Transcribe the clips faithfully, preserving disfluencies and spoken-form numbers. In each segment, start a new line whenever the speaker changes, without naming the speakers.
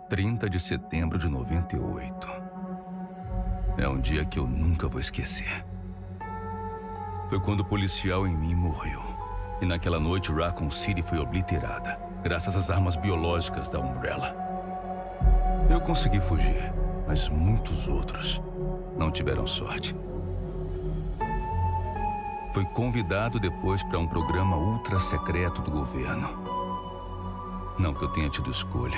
trinta de setembro de noventa e oito. É um dia que eu nunca vou esquecer. Foi quando o policial em mim morreu. E naquela noite, Raccoon City foi obliterada, graças às armas biológicas da Umbrella. Eu consegui fugir, mas muitos outros não tiveram sorte. Fui convidado depois para um programa ultra secreto do governo. Não que eu tenha tido escolha.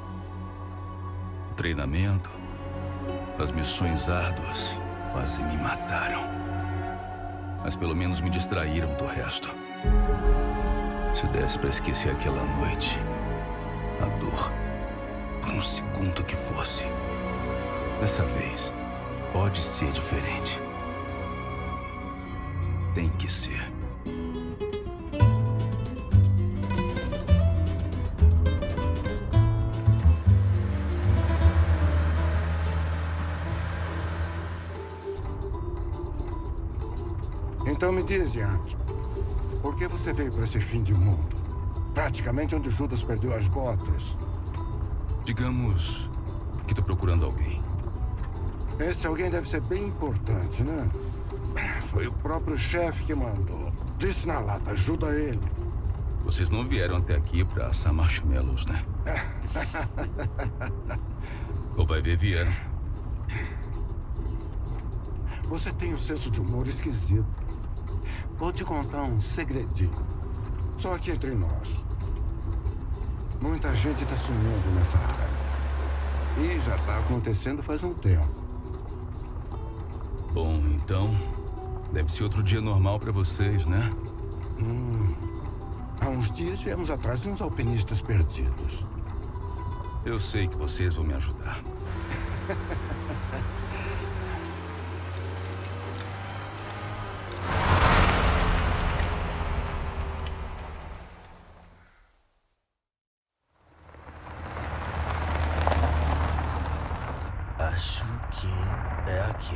O treinamento, as missões árduas quase me mataram. Mas pelo menos me distraíram do resto. Se desse para esquecer aquela noite, a dor, por um segundo que fosse, dessa vez pode ser diferente. Tem que ser.
Então me diz, Yankee, por que você veio para esse fim de mundo? Praticamente onde Judas perdeu as botas.
Digamos que tô procurando alguém.
Esse alguém deve ser bem importante, né? Foi o próprio chefe que mandou. Disse na lata, ajuda ele.
Vocês não vieram até aqui pra assar marshmallows, né? Ou vai ver, vieram.
Você tem um senso de humor esquisito. Vou te contar um segredinho. Só aqui entre nós. Muita gente tá sumindo nessa área. E já tá acontecendo faz um tempo.
Bom, então... deve ser outro dia normal pra vocês, né?
Hum. Há uns dias viemos atrás de uns alpinistas perdidos.
Eu sei que vocês vão me ajudar.
Acho que é aqui.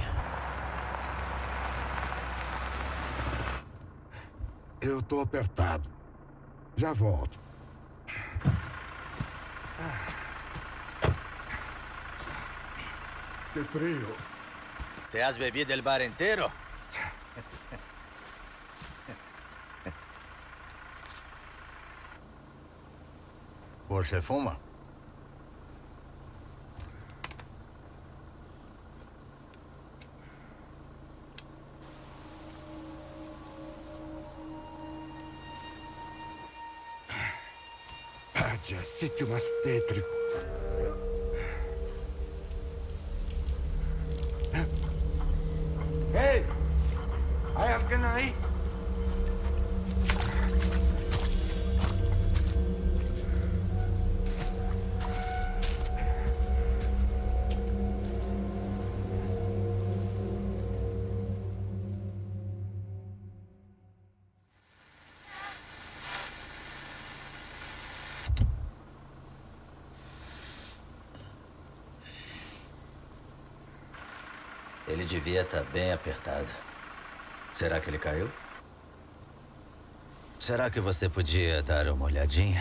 Eu tô apertado. Já volto. Que frio.
¿Te has bebido el bar entero? ¿Você fuma?
Padia, sítio mais tétrico. Ei! Hay alguém aí?
Ele devia estar bem apertado. Será que ele caiu? Será que você podia dar uma olhadinha?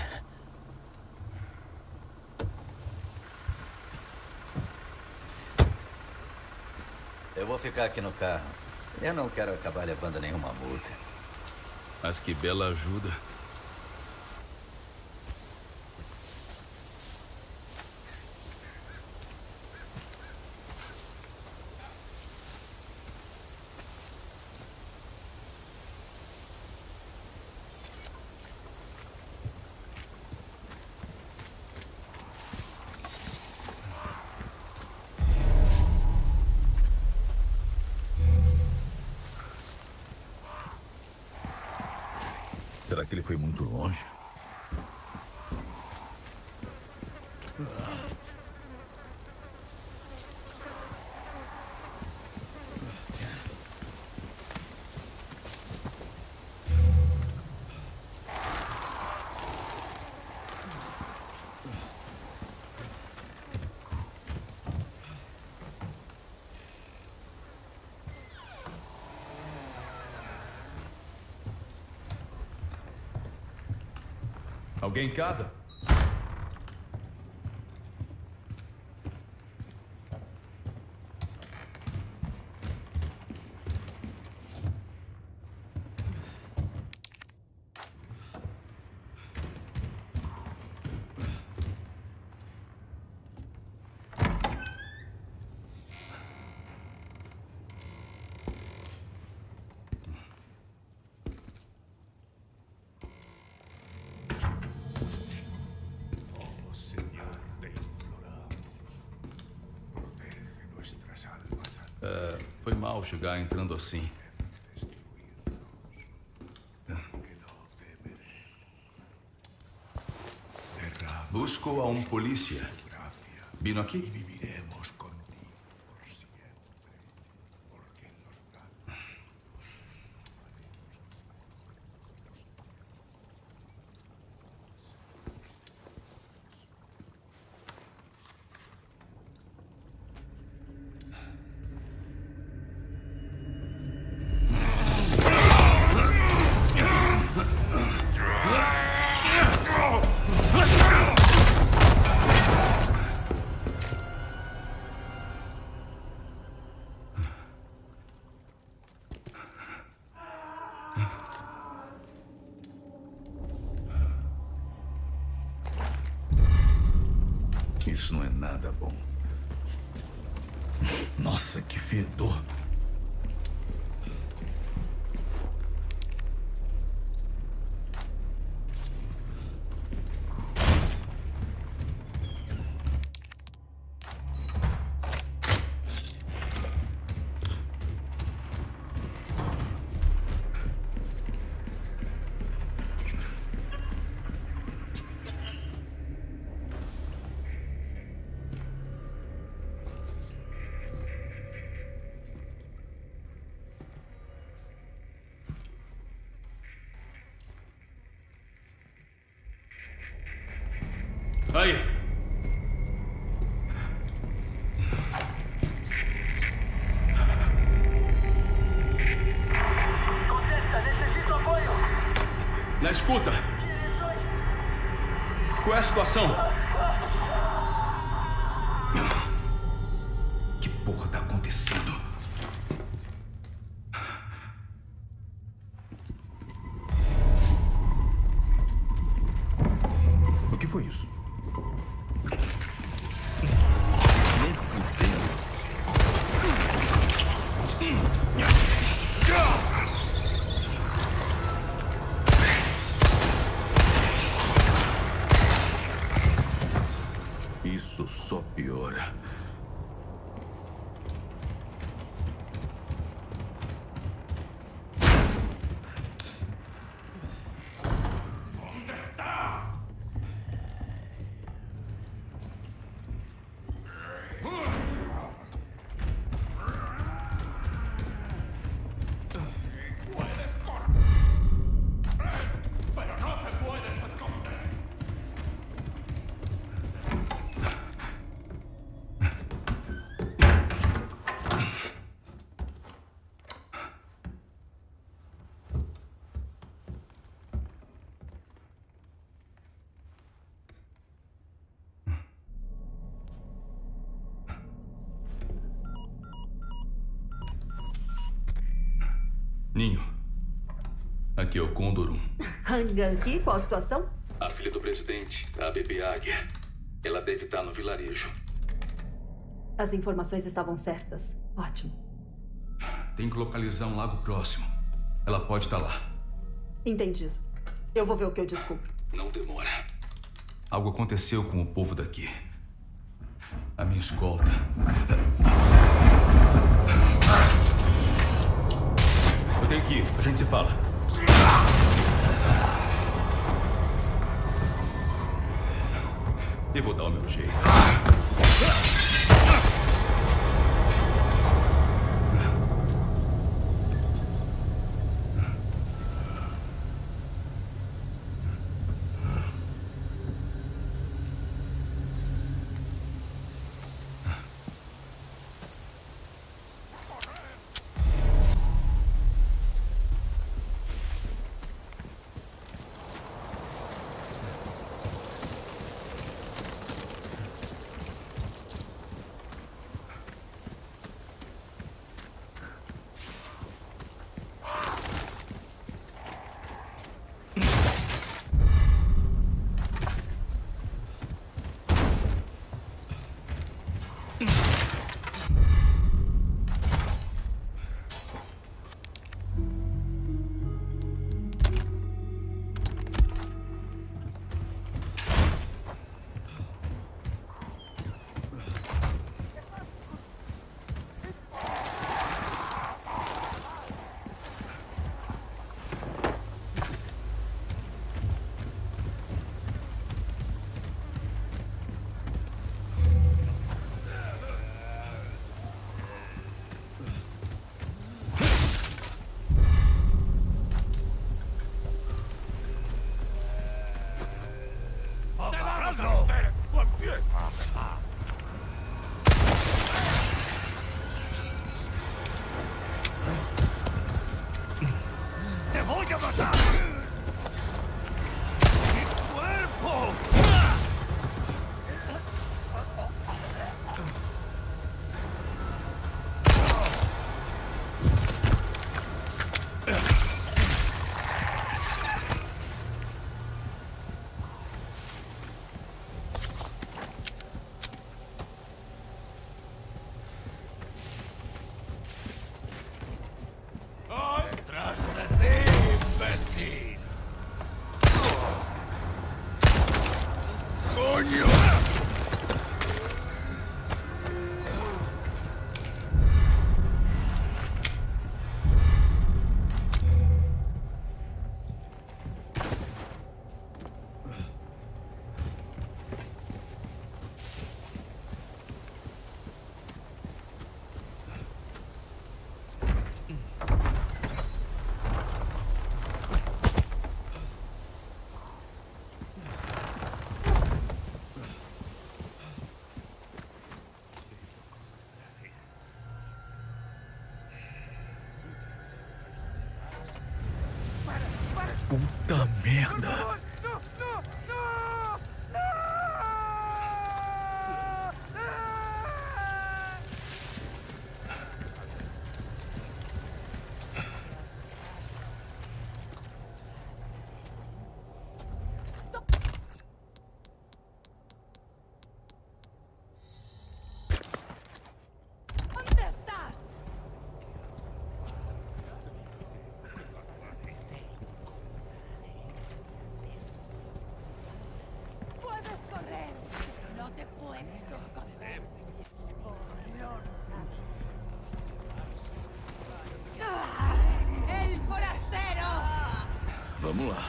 Eu vou ficar aqui no carro. Eu não quero acabar levando nenhuma multa.
Mas que bela ajuda. Será que ele foi muito longe? Alguém em casa? Foi mal chegar entrando assim. Busco a um polícia. Vino aqui? Isso não é nada bom. Nossa, que fedor. Aí!
Conserta, necessito apoio!
Na escuta! Qual é a situação? Que porra tá acontecendo? O que foi isso? Isso só piora. Ninho, aqui é o Condor um.
Hangar aqui, qual a situação?
A filha do presidente, a bebê Águia. Ela deve estar no vilarejo.
As informações estavam certas. Ótimo.
Tem que localizar um lago próximo. Ela pode estar lá.
Entendido. Eu vou ver o que eu descubro.
Não demora. Algo aconteceu com o povo daqui. A minha escolta. Eu tenho que ir. A gente se fala. Eu vou dar o meu jeito. Puta merda. Vamos lá.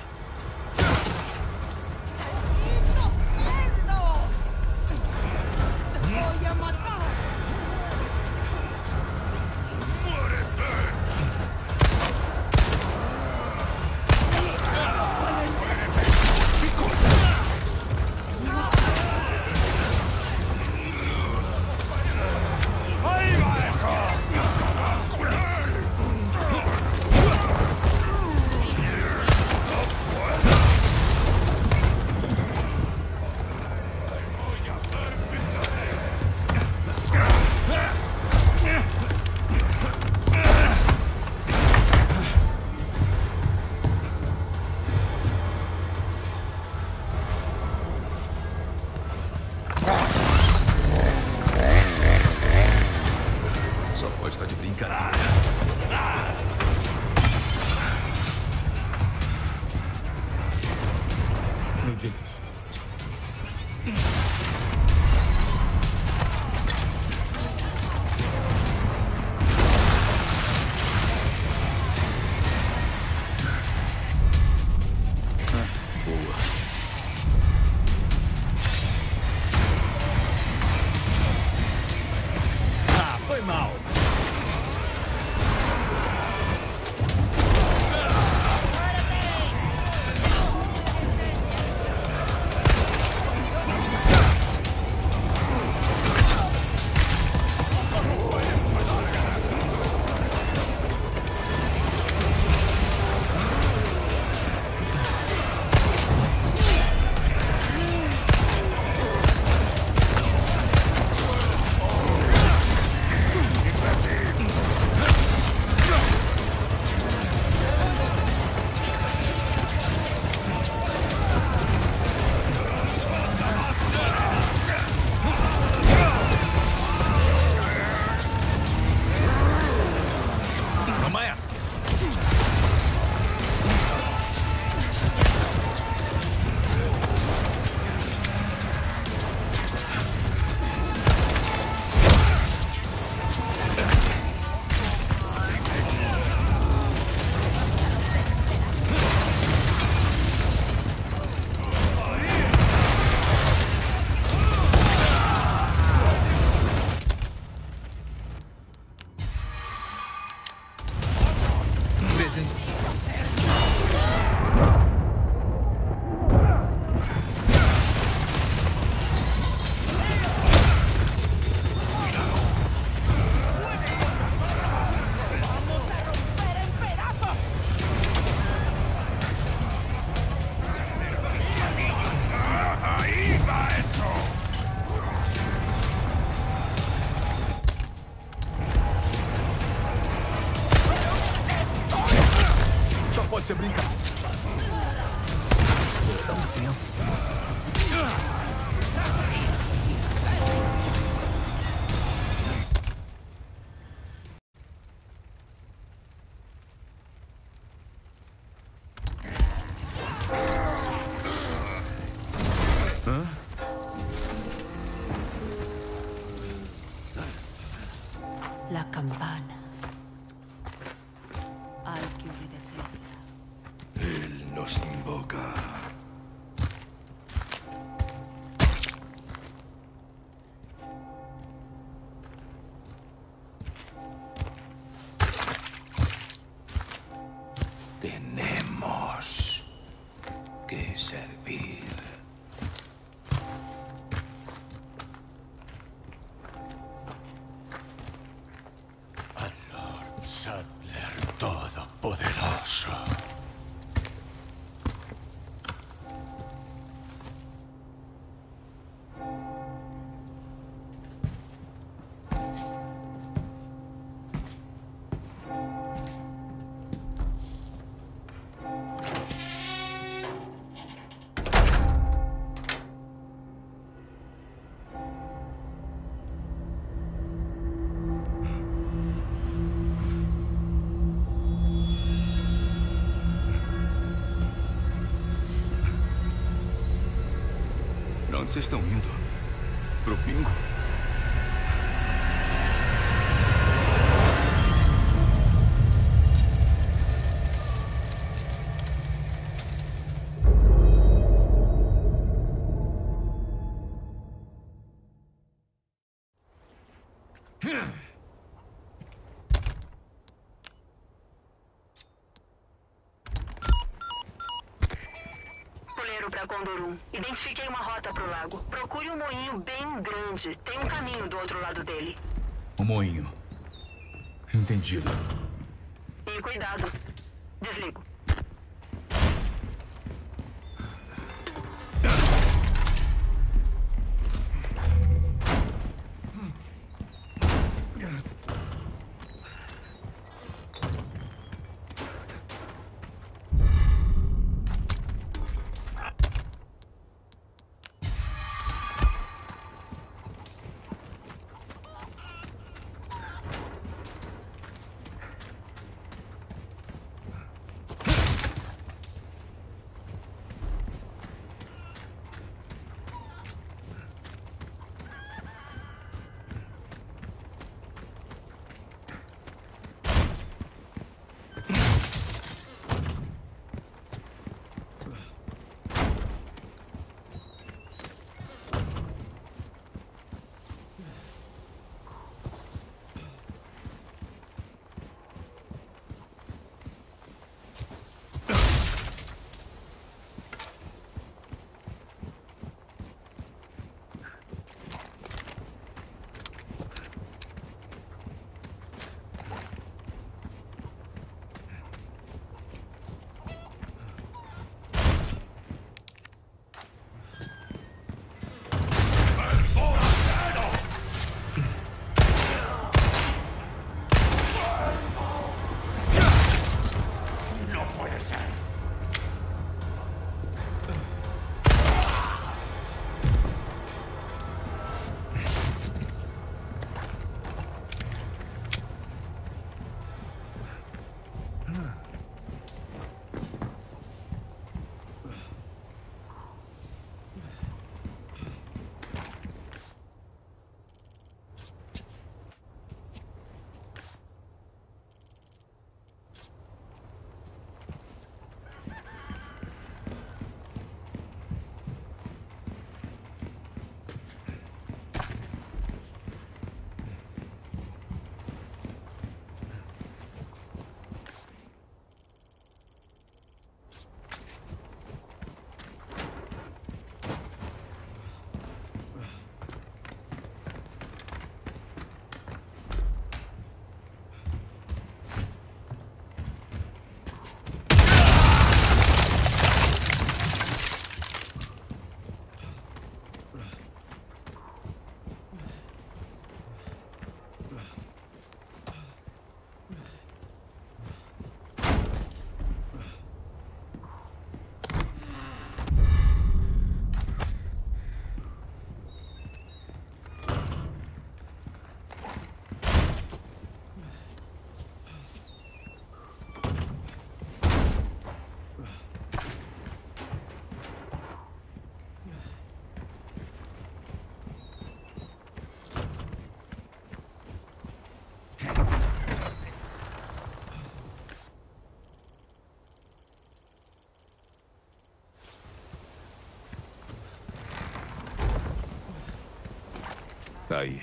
Só pode estar de brincadeira. Meu Deus. Foi mal. Pode ser brincadeira. Dá um tempo. Hã?
La campana. Hay que obedecerla.
Él nos invoca. Tenemos que servir. Al Lord Saddler Todopoderoso. onde vocês estão indo? Pro bingo?
Puleiro para Condor um. Identifiquei uma rota pro lago. Procure um moinho bem grande. Tem um caminho do outro lado dele.
O moinho. Entendido.
E cuidado. Desligo.
Tá aí.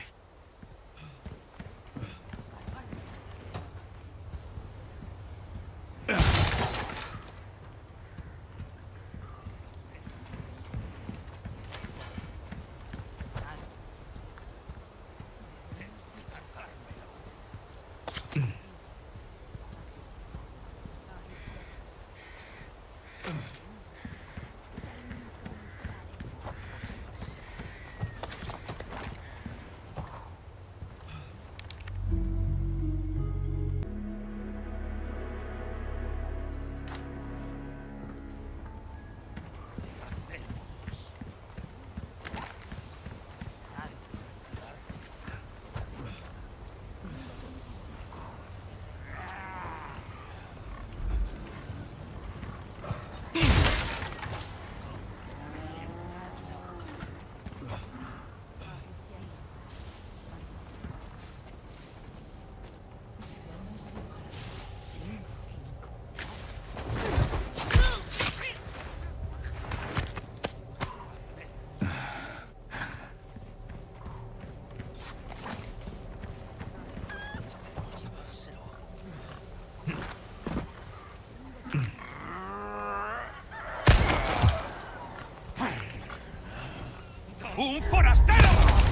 ¡Un forastero!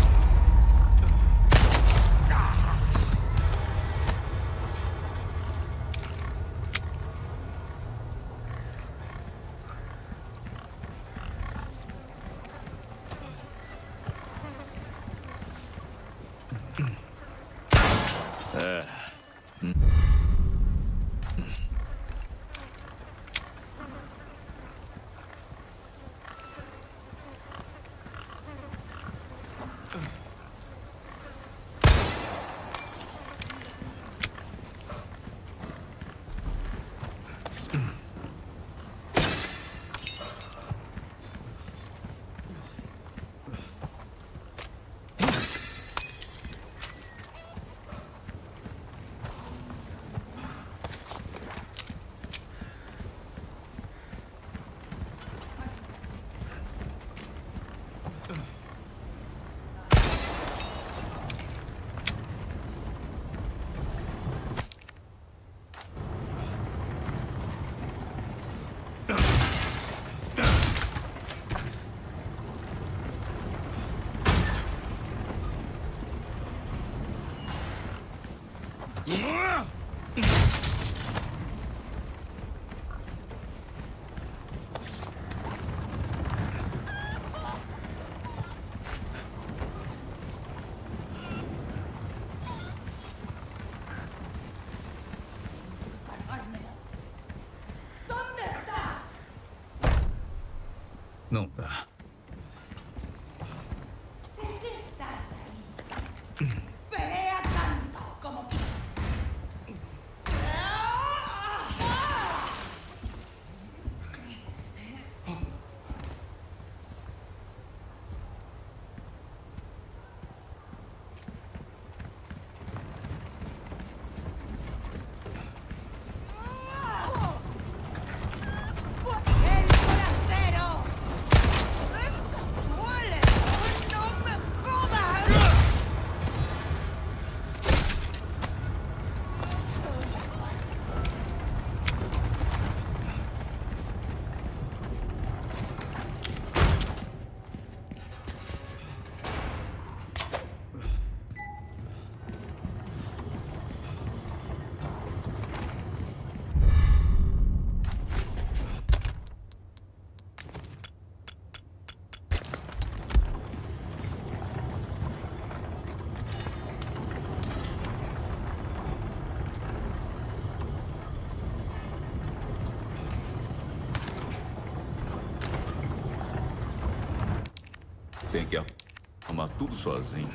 Não tá.
Sé que estás ahí. Pelea tanto como quieras.
Tem que arrumar tudo sozinho.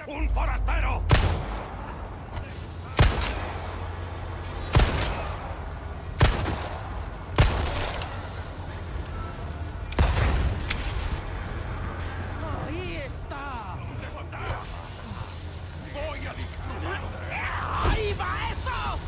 ¡Un forastero!
¡Ahí está!
¡Voy a disfrutar!
¡Ahí va eso!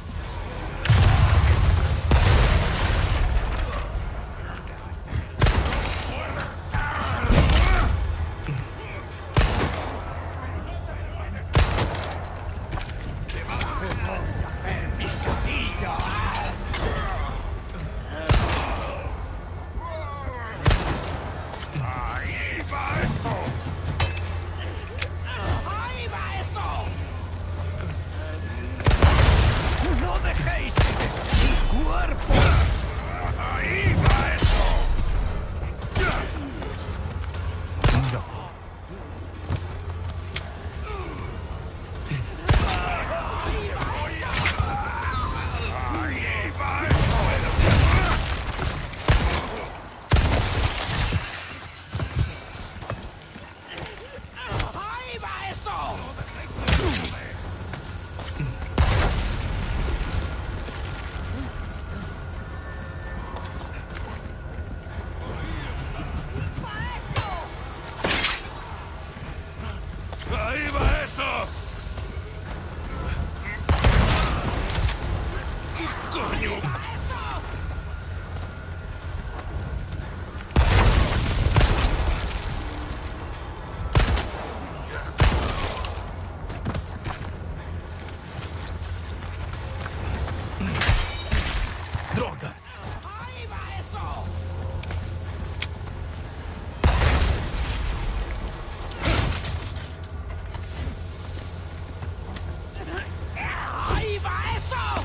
¡Ahí va eso! ¡Coño!
¡Droga!
¡Ahí va eso! ¡Ahí va eso!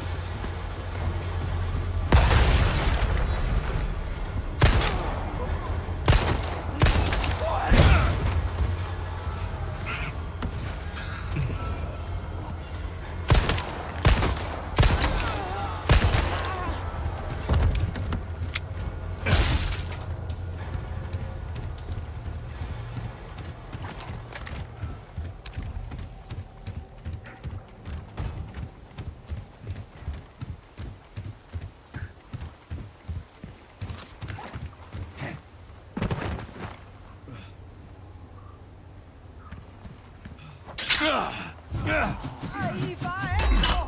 ¡Ahí va eso!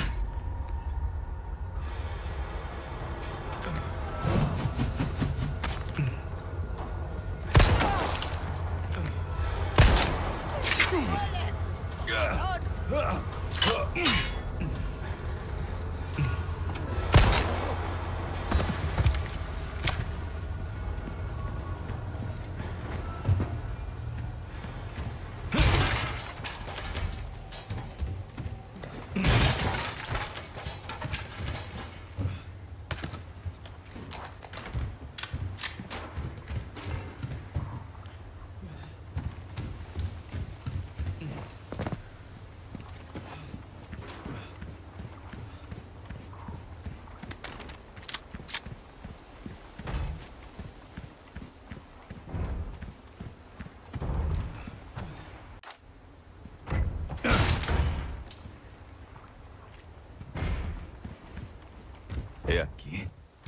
É aqui.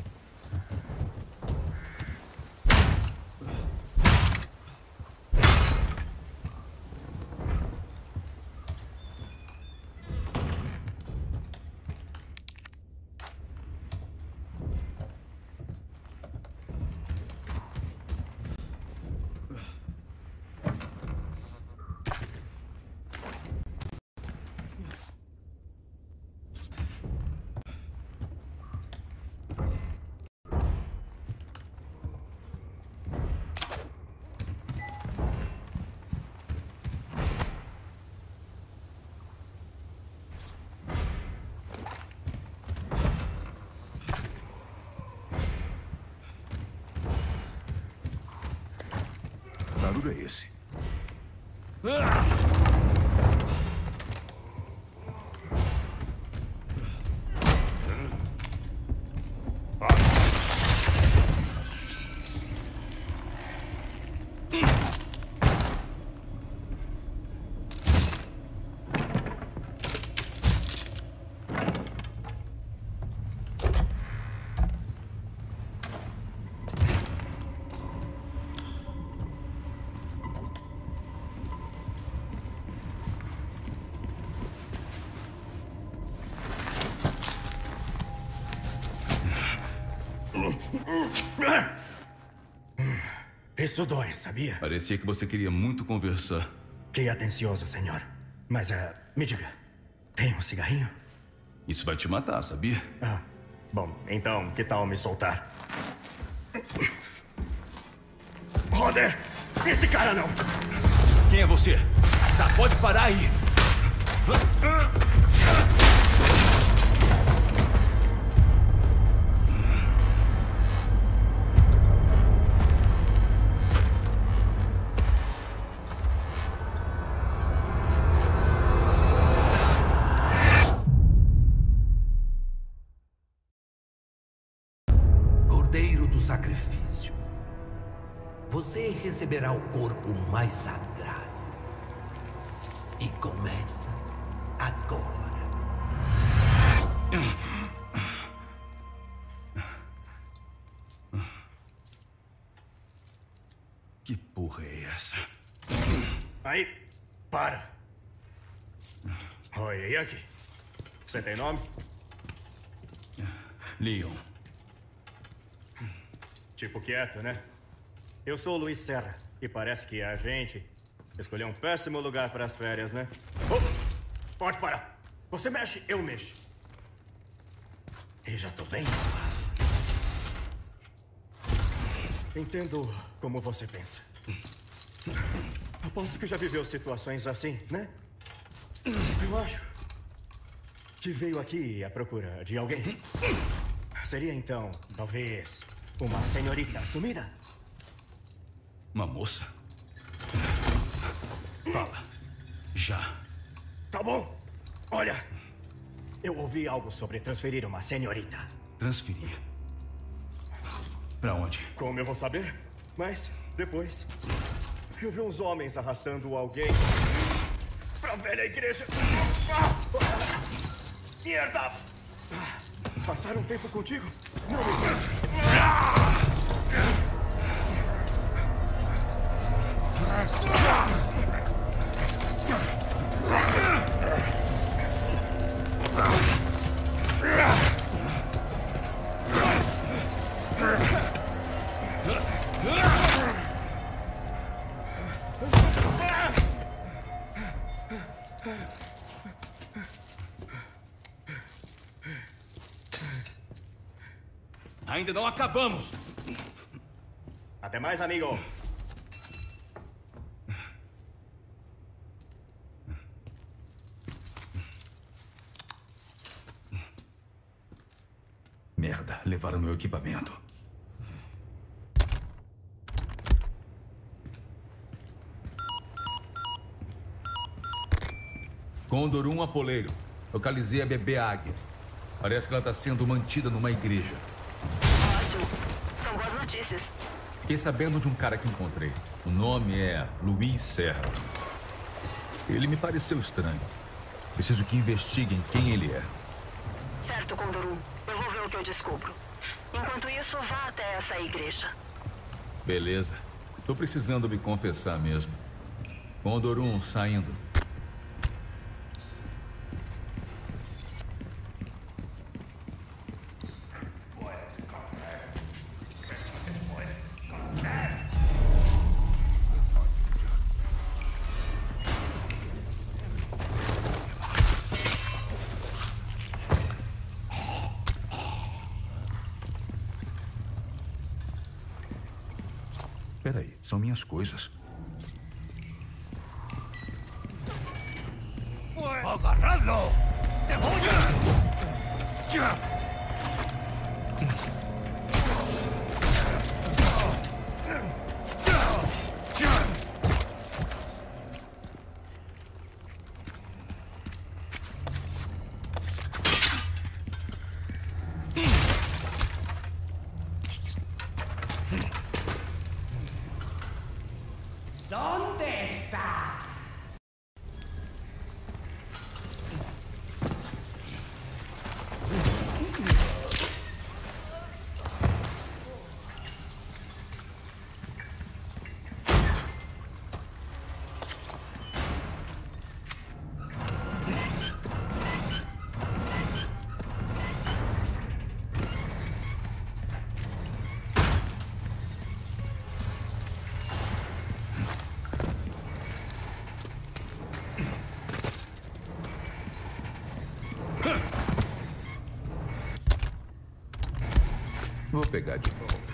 Que barulho é esse? Ah!
Isso dói, sabia?
Parecia que você queria muito conversar.
Que atencioso, senhor. Mas, uh, me diga, tem um cigarrinho?
Isso vai te matar, sabia?
Ah, bom, então, que tal me soltar? Roder! Esse cara não!
Quem é você? Tá, pode parar aí!
Cordeiro do sacrifício. Você receberá o corpo mais sagrado. E começa agora.
Que porra é essa?
Aí, para. Oi, e aqui? Você tem nome?
Leon.
Tipo quieto, né? Eu sou o Luiz Serra. E parece que a gente escolheu um péssimo lugar para as férias, né? Oh, pode parar. Você mexe, eu mexo. E já tô bem suave. Entendo como você pensa. Aposto que já viveu situações assim, né? Eu acho que veio aqui à procura de alguém. Seria então, talvez, uma senhorita sumida?
Uma moça? Fala. Já.
Tá bom. Olha, eu ouvi algo sobre transferir uma senhorita.
Transferir? Pra onde?
Como eu vou saber? Mas, depois, eu vi uns homens arrastando alguém pra velha igreja. Merda! Passaram um tempo contigo? Não me presta.
Ainda não acabamos.
Até mais, amigo.
Merda, levaram meu equipamento. Condor um Apoleiro. Localizei a bebê Águia. Parece que ela está sendo mantida numa igreja.
Ótimo. São boas notícias.
Fiquei sabendo de um cara que encontrei. O nome é Luiz Serra. Ele me pareceu estranho. Preciso que investiguem quem ele é.
Certo, Condor um. Eu vou ver o que eu descubro. Enquanto isso, vá até essa igreja.
Beleza. Tô precisando me confessar mesmo. Condor um saindo. Peraí, são minhas coisas.
¡Agarradlo! ¡Te voy a...
¿Dónde está?
Vou pegar de volta.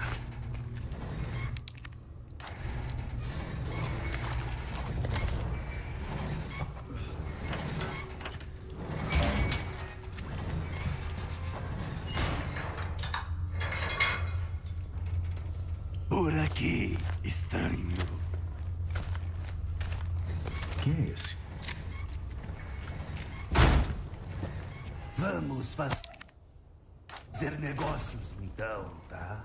Por aqui, estranho.
Quem é esse?
Vamos fazer negócios então, tá?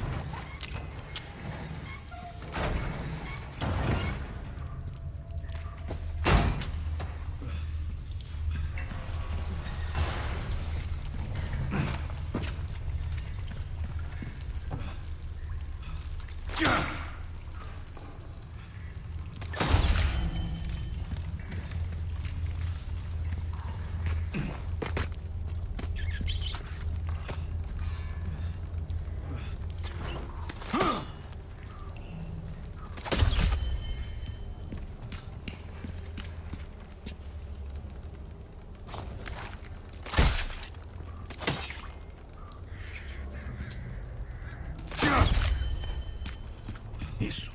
Isso.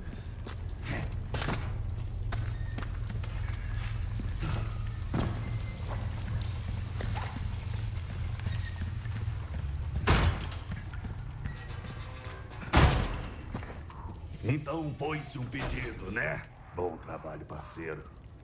Então foi-se um pedido, né? Bom trabalho, parceiro.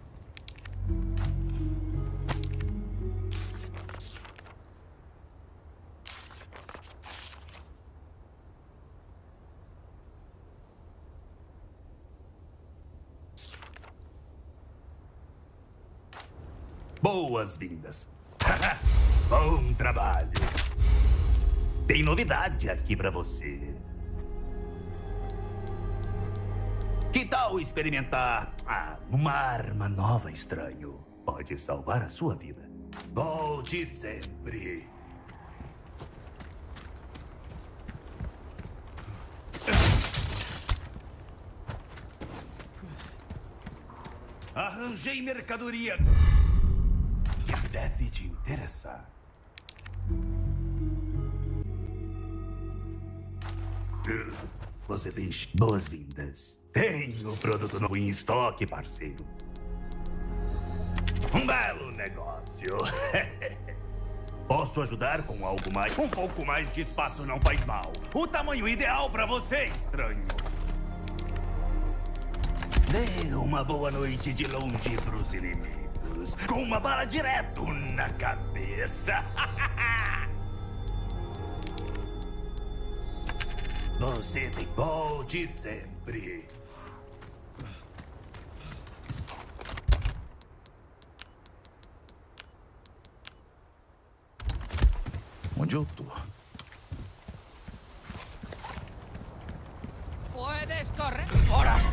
Boas-vindas. Bom trabalho. Tem novidade aqui pra você. Que tal experimentar ah, uma arma nova, estranho? Pode salvar a sua vida. Volte sempre. Arranjei mercadoria que deve te interessar. Você tem boas-vindas. Tenho produto novo em estoque, parceiro. Um belo negócio. Posso ajudar com algo mais? Um pouco mais de espaço não faz mal. O tamanho ideal pra você, estranho. Dê uma boa noite de longe pros inimigos. Com uma bala direto na cabeça. Você tem volte sempre.
Onde eu tô?
Puedes correr. ¡Horas!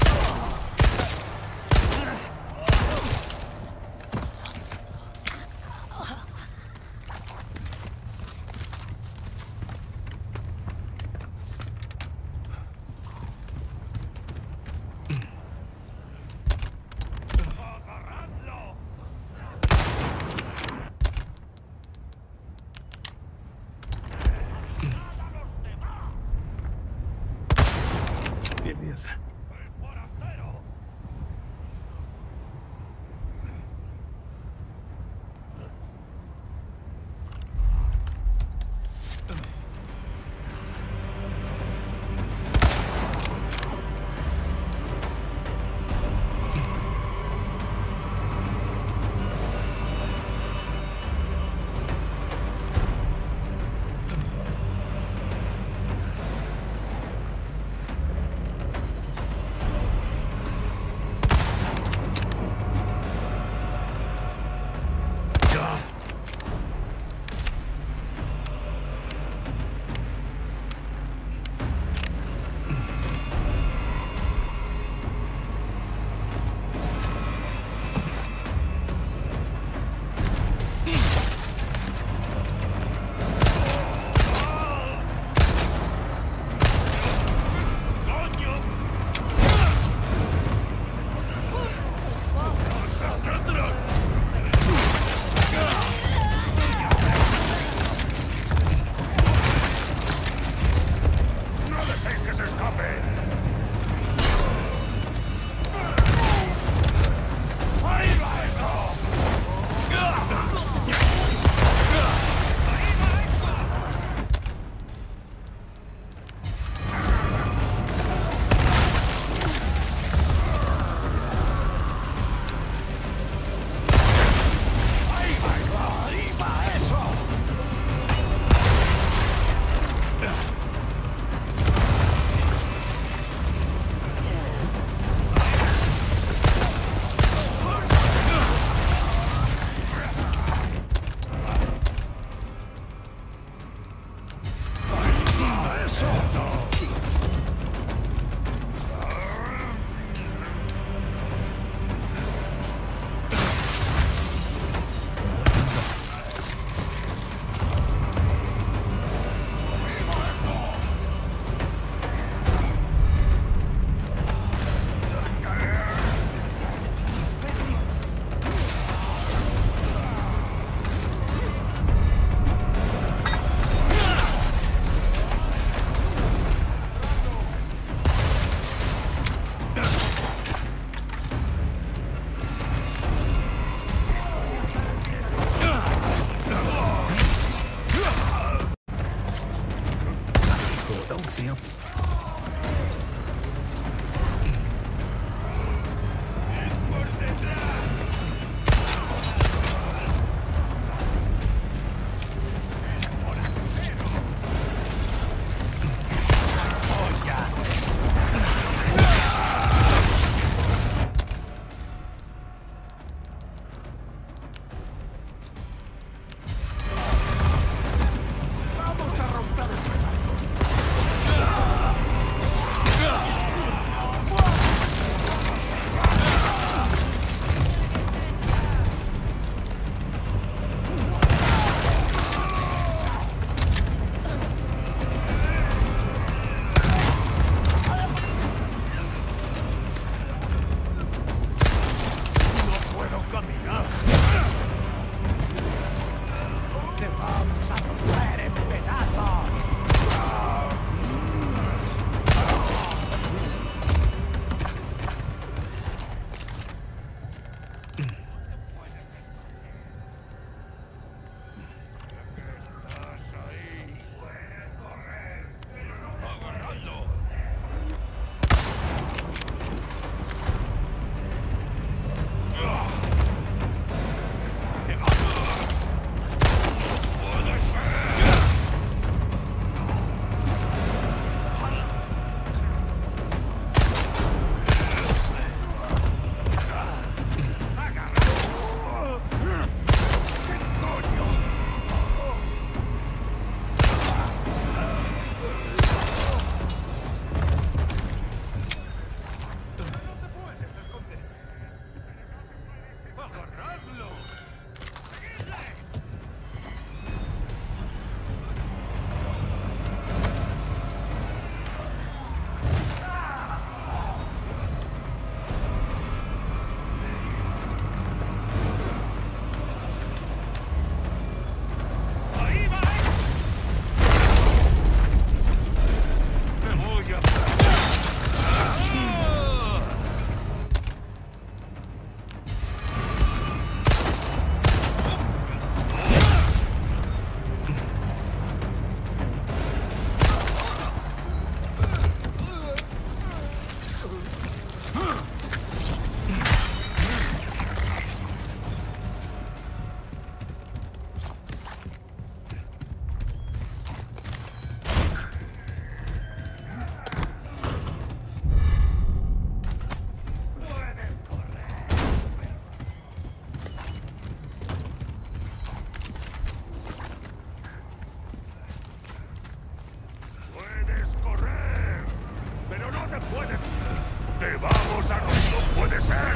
cosa no, no puede ser.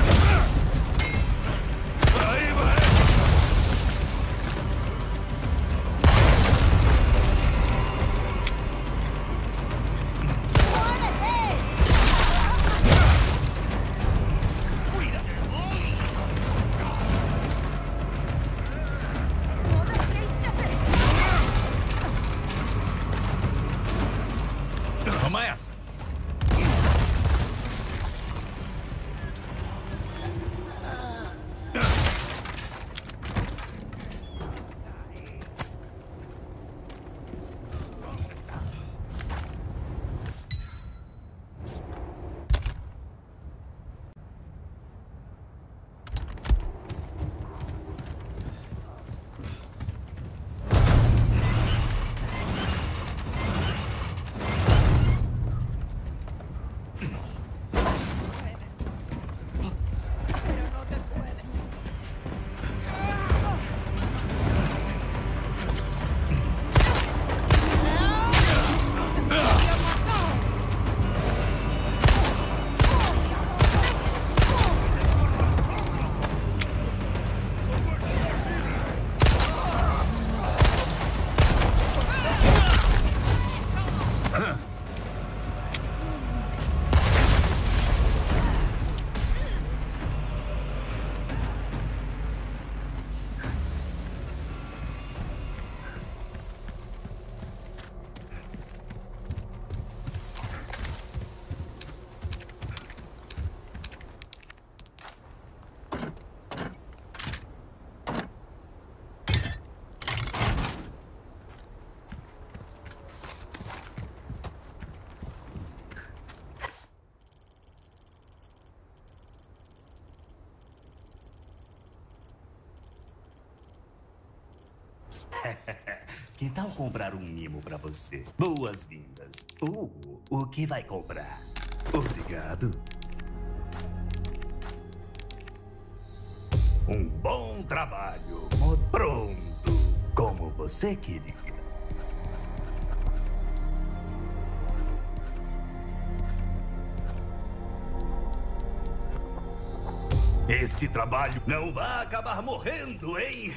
Ahí va.
Toma essa.
Que tal comprar um mimo pra você? Boas-vindas. Uh, o que vai comprar? Obrigado. Um bom trabalho. Pronto. Como você queria. Esse trabalho não vai acabar morrendo, hein?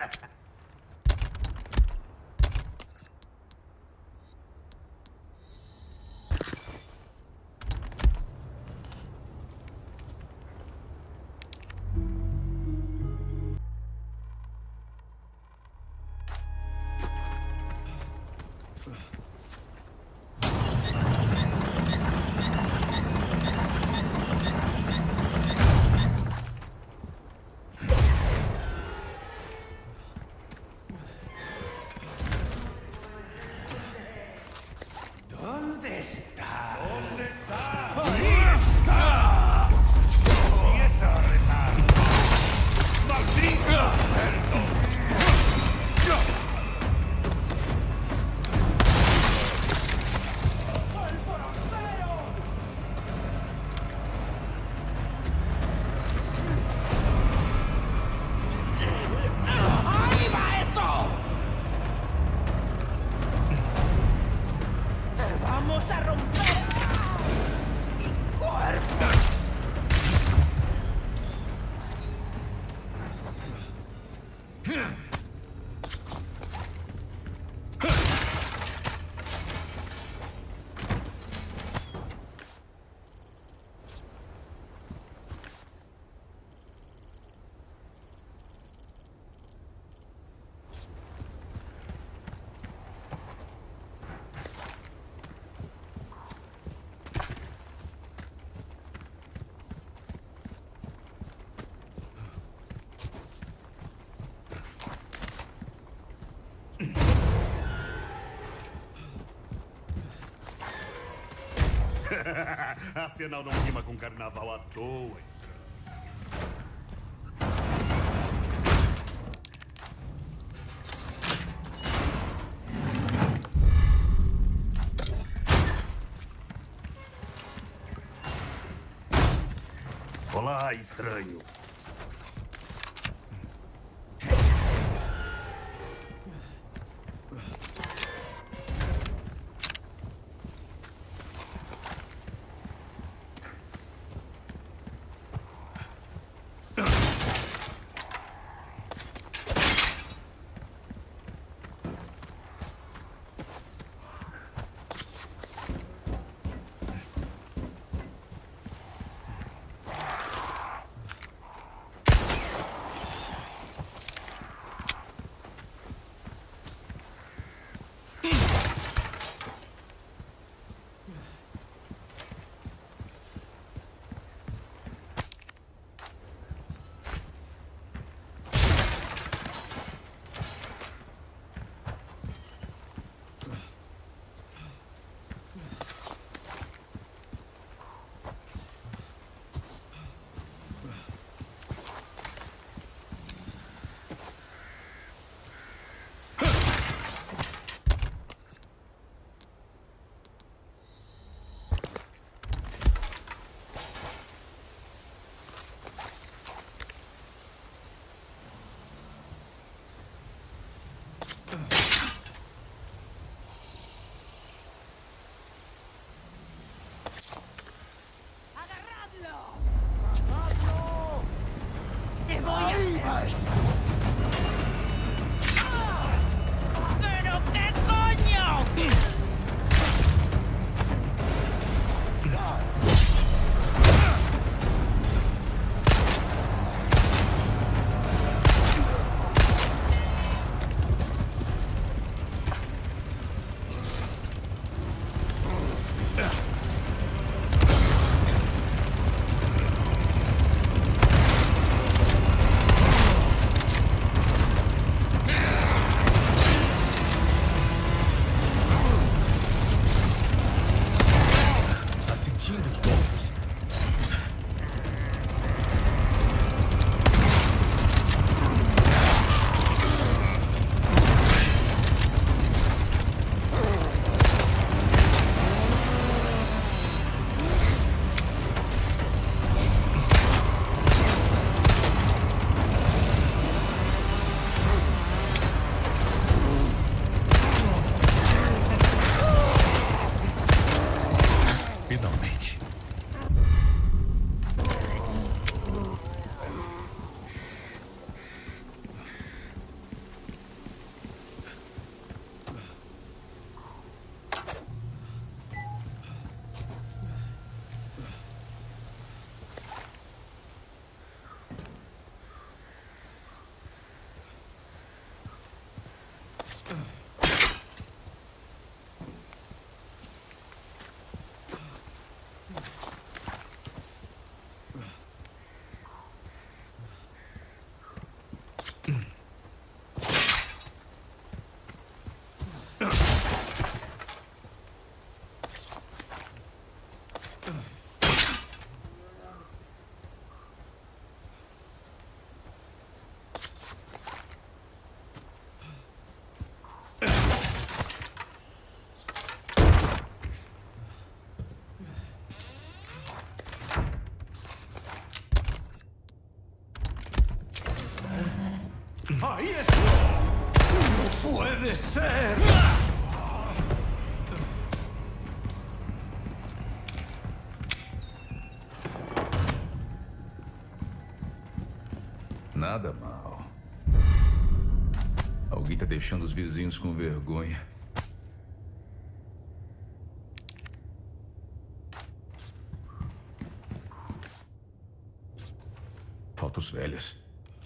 ¿Dónde está? ¿Dónde está?
¡Ahí está! ¡Quieta, retardo! ¡Maldito cerdo!
¡Ahí va esto! ¡Vamos a romper mi cuerpo!
Afinal, não rima com carnaval à toa, estranho. Olá, estranho. ¡Ahí está! ¡No puede ser!
Nada mal. Alguém tá deixando os vizinhos com vergonha. Falta os velhos.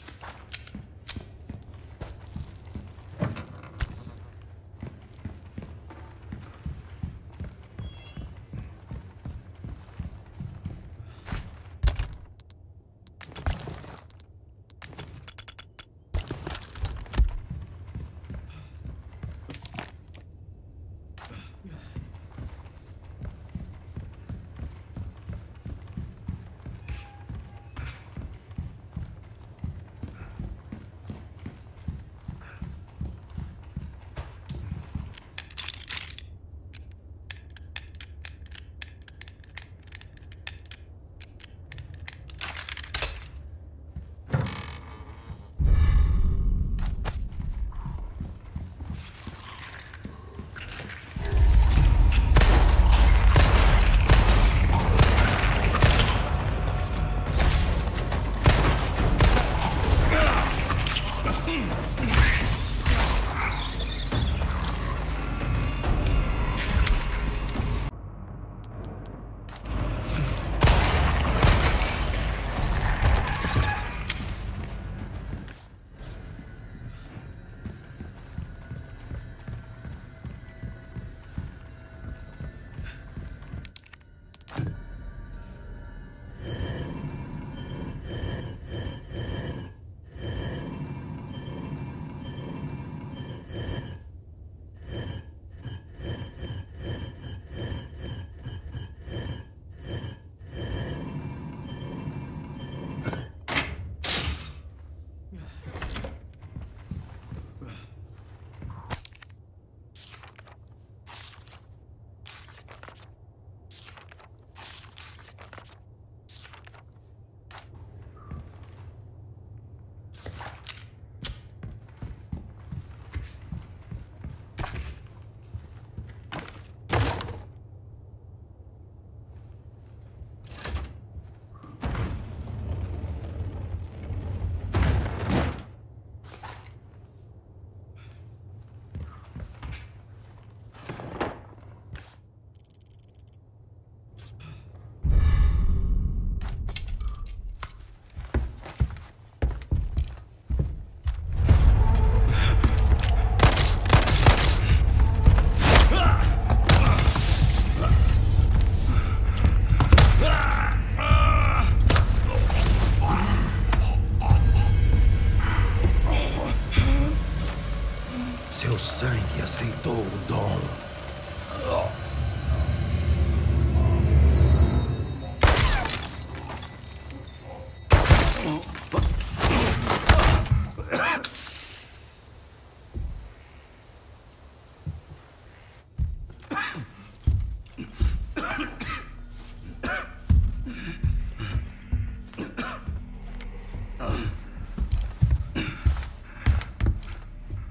Seu sangue aceitou o dom.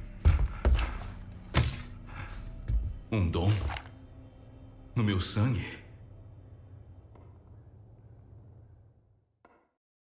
Um dom? No meu sangue?